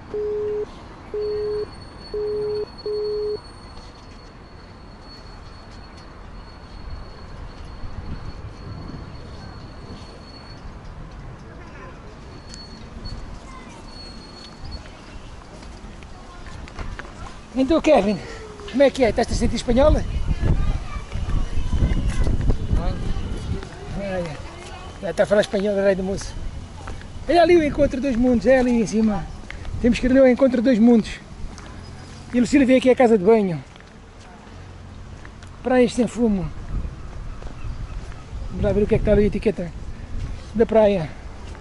Então, Kevin, como é que é? Estás-te a sentir espanhola? Já está a falar espanhol, rei do moço. Olha ali o encontro dos mundos, é ali em cima. Temos que ir ali ao encontro dos mundos. E a Lucília vem aqui à casa de banho. Praias sem fumo. Vamos lá ver o que é que está ali a etiqueta da praia.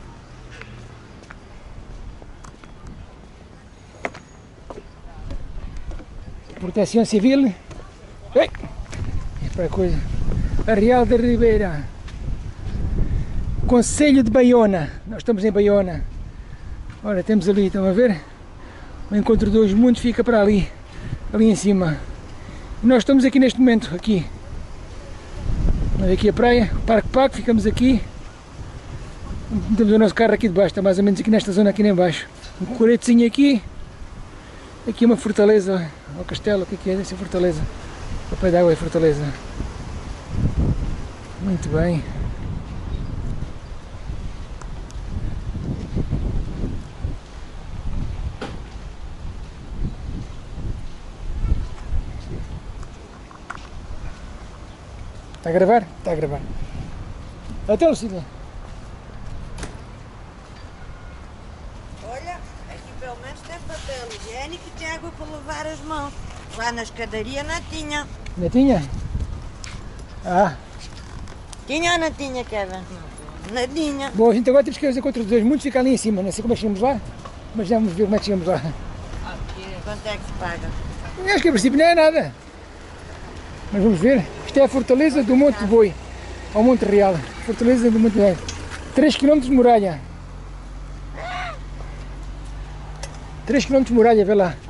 Proteção Civil. Ei! É para coisa. Arraial da Ribeira. Concelho de Baiona. Nós estamos em Baiona. Olha, temos ali, estão a ver? O encontro dos mundos fica para ali. Ali em cima. E nós estamos aqui neste momento, aqui. Olha aqui a praia, o Parque Paco, ficamos aqui. Temos o nosso carro aqui de baixo, está mais ou menos aqui nesta zona aqui em baixo. Um coretozinho aqui. Aqui uma fortaleza, o castelo, o que é? Deve ser fortaleza. O pé d'água é fortaleza. Muito bem. Está a gravar? Está a gravar. Até, Lucília. Olha, aqui pelo menos tem papel higiênico e tem água para lavar as mãos. Lá na escadaria não tinha. Não tinha? Ah. Tinha ou não tinha, Kevin? Nadinha. Bom, a gente agora temos que ir aos encontros dos mundos, fica ali em cima. Não sei como é que chegamos lá, mas já vamos ver como é que chegamos lá. Quanto é que se paga? Acho que a princípio não é nada. Mas vamos ver. Isto é a fortaleza do Monte Boi, ao Monte Real. Fortaleza do Monte Boi. 3 km de muralha. 3 km de muralha, vê lá.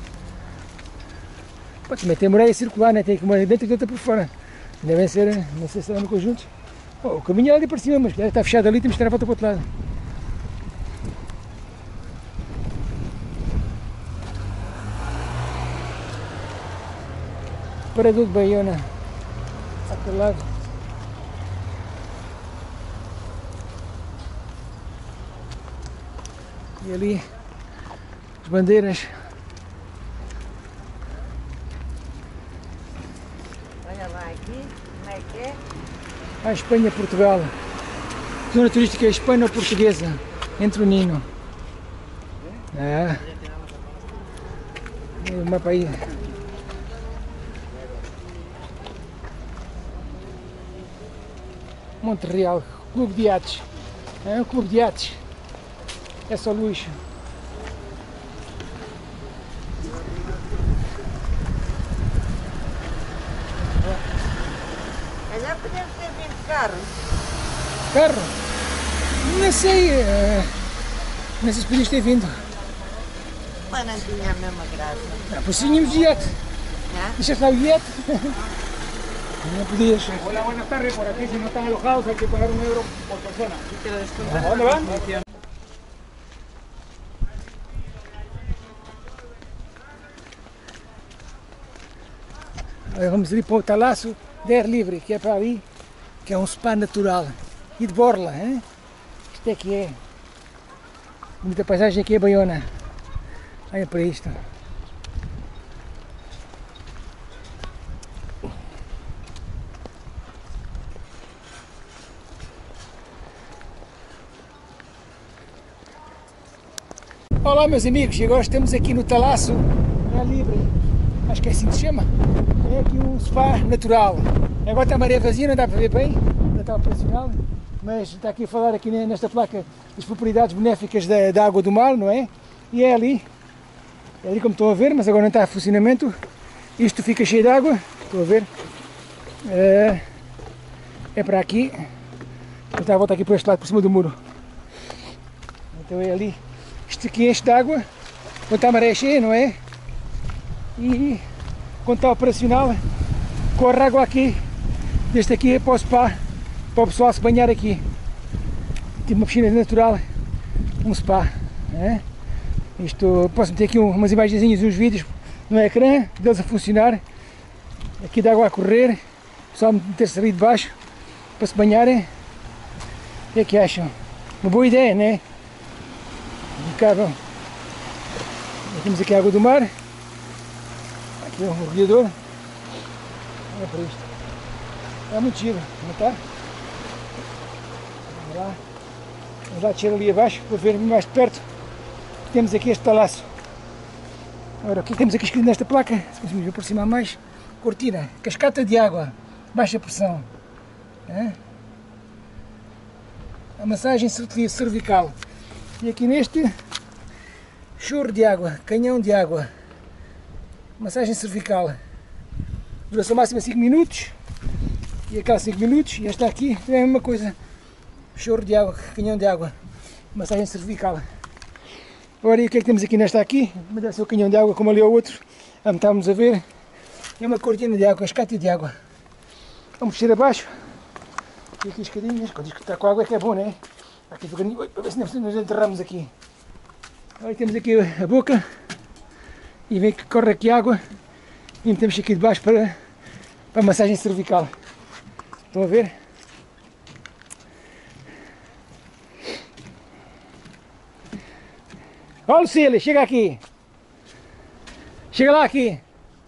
Pode também tem muralha circular, né? Tem uma dentro e outra por fora. Devem ser, não sei se será no conjunto. Oh, o caminho é ali para cima, mas está fechado ali, temos que dar a volta para o outro lado. Parador de Baiona. Aquele lado. E ali as bandeiras. Olha lá aqui, como é que é? A Espanha, Portugal. Zona turística hispano-portuguesa. Entre o Nino. É. E o mapa aí. Monte Real, Clube de Yates. É um clube de yates. É só luxo. Olha, podemos ter vindo de carro. Carro? Não sei. Não sei se podias ter vindo. Mas não tinha a mesma graça. Não, pois tínhamos de iate. Deixaste lá o iate. No podias. Hola, buenas tardes. Por aquí, si no están alojados, hay que pagar €1 por persona. ¿A dónde van? Agora vamos ali para o Talaço de Ar Livre, que é para ali, que é um spa natural. E de Borla, hein? Isto é que é. Muita paisagem aqui é Baiona. Olha para isto. Olá meus amigos, e agora estamos aqui no Talaço Ar Livre, acho que é assim que se chama. É aqui um spa natural. Agora está a maré vazia, não dá para ver bem, não está operacional, mas está aqui a falar aqui nesta placa das propriedades benéficas da água do mar, não é? E é ali como estão a ver, mas agora não está em funcionamento. Isto fica cheio de água, estão a ver? É para aqui, vou dar a volta aqui por este lado, por cima do muro. Então é ali. Isto aqui enche de água, quando está a maré cheia, não é? E quando está operacional, corre água aqui, deste aqui é para o spa, para o pessoal se banhar aqui. Tipo uma piscina natural, um spa. É? Isto, posso meter aqui umas imagenzinhas e uns vídeos no ecrã deles a funcionar. Aqui de água a correr, só meter-se ali debaixo para se banharem. O que é que acham? Uma boa ideia, não é? Impecável. Temos aqui a água do mar. Aqui o mergulhador. Olha para isto. Está muito giro, não está? Vamos lá descer ali abaixo para ver mais de perto. Temos aqui este palácio. Ora, o que temos aqui escrito nesta placa? Se conseguimos aproximar mais. Cortina, cascata de água, baixa pressão. A massagem cervical. E aqui neste, chorro de água, canhão de água. Massagem cervical. Duração máxima 5 minutos. E aquela 5 minutos. E esta aqui é a mesma coisa. Chorro de água, canhão de água. Massagem cervical. Ora, e o que é que temos aqui nesta aqui? Deve ser o canhão de água, como ali é o outro. Estamos a ver. É uma cortina de água, cascata de água. Vamos descer abaixo. E aqui escadinhas. Quando diz que está com água é que é bom, não é? Aqui devagarinho. Oi, para ver se nos enterramos aqui. Aí temos aqui a boca. E vem que corre aqui água. E metemos aqui debaixo para a massagem cervical. Estão a ver? Ó, Lucília, chega aqui. Chega lá aqui.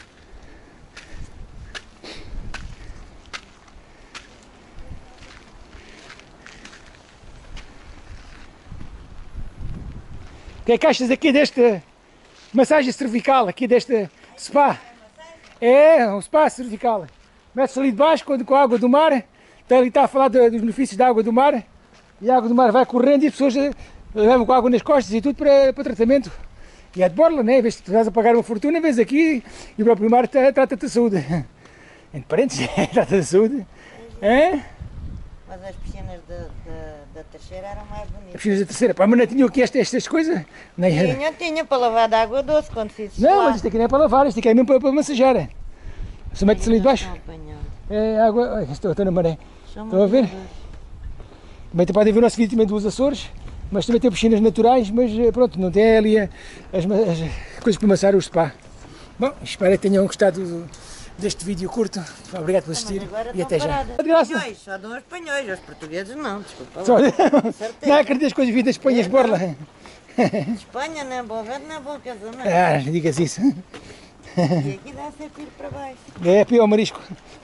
O que é que achas aqui desta massagem cervical, aqui deste spa? É, um spa cervical. Mete-se ali debaixo com a água do mar. Está a falar dos benefícios da água do mar. E a água do mar vai correndo e as pessoas levam com água nas costas e tudo para tratamento. E é de borla, né? Em vez de tu estás a pagar uma fortuna, vês aqui e o próprio mar trata-te da saúde. Entre parênteses, trata da saúde. É? Mas as piscinas da terceira eram mais bonitas. As piscinas da terceira, pá, mas não tinham aqui estas coisas? Tinha para lavar de água doce quando fiz isso. Não, mas isto aqui não é para lavar, isto aqui é mesmo para massajar. Você mete-se ali debaixo. É água. Olha, estou na maré. Estão a ver? Também podem ver o nosso vídeo também dos Açores, mas também tem piscinas naturais, mas pronto, não tem ali as coisas para massar o spa. Bom, espero que tenham gostado deste vídeo curto. Obrigado por assistir e até já. De graça. Só dão os espanhóis, os portugueses não, desculpa. Só, não acreditas que as vidas Espanhas borla? Espanha não é bom ver, não é bom casamento. Ah, digas isso. E aqui dá sempre ir para baixo. É pior marisco.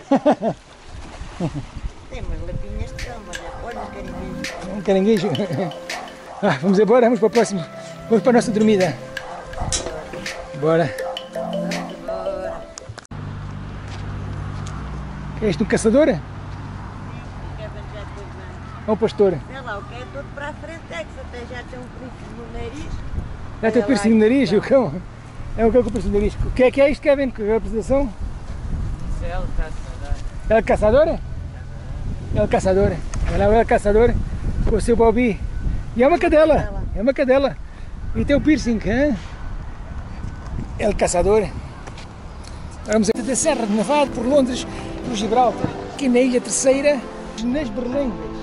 Tem umas lapinhas que são, mas olha os caranguejos. Um caranguejo. Vamos embora, vamos para o próximo. Vamos para a nossa dormida. Bora. É isto um caçador? Ou um pastor? Sei lá, o que é tudo para a frente é que até já tem um piercing no nariz. Já tem um piercing no nariz, o cão? É um cão com piercing no nariz. O que é isto, Kevin? Que é a apresentação? Isso é o caçador. É o caçador? É o caçador. Olha lá, é o caçador com o seu Bobby. E é uma cadela. É uma cadela. E tem o piercing, hein? É o caçador. Vamos da Serra de Nevado por Londres, por Gibraltar. Aqui na Ilha Terceira, nas Berlengas.